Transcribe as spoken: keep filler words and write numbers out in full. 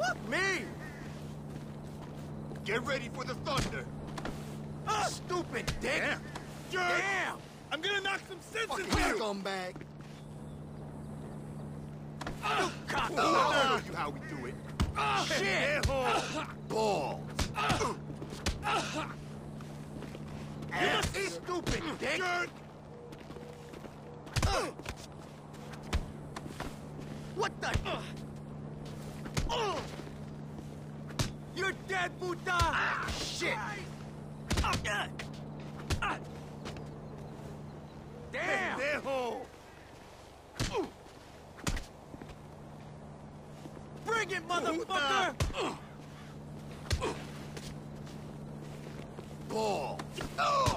Fuck me! Get ready for the thunder. Uh, Stupid dick! Damn! Damn! I'm gonna knock some sense Fucking into you! scumbag! Uh, Cock! oh, I'll show you how we do it. Uh, shit! Balls! Uh, Ass, stupid dick! Jerk! Uh, what the? Uh, uh, You're dead, Buddha! Ah, shit! Uh, uh, uh, damn! Pendejo! Uh, Bring it, motherfucker! Uh, uh, Balls! Oh!